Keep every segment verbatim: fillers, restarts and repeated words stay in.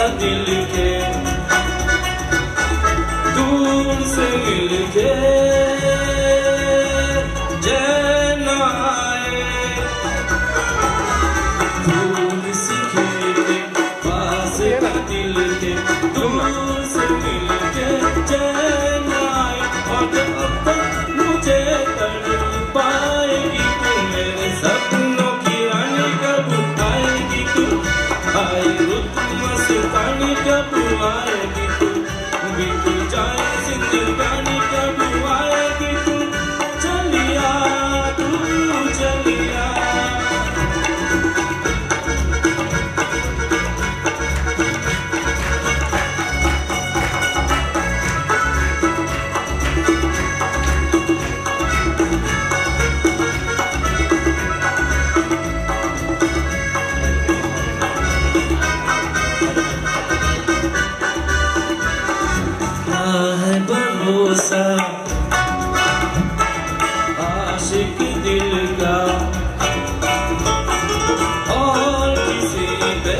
दिल के दूर से मिल के चैन आए, दूर से के पास का दिल के दूर से मिल के चैन आए। और अब तक मुझे तड़ पाएगी तू, मेरे सपनों की रानी कब आएगी तू, आई रुत मस्तानी कब आएगी तू, बीत जाए जिंदगानी कब आएगी तू, चलिया तू चलिया। है भरोसा आशिक दिल का और किसी पे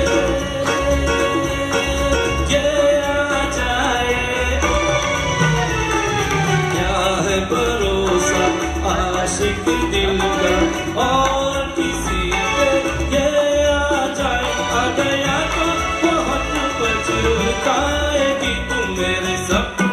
ये आ जाए, क्या है भरोसा आशिक दिल का और किसी पे ये आ जाए। आ गया तो बहुत पछताएगी तू, मेरे सब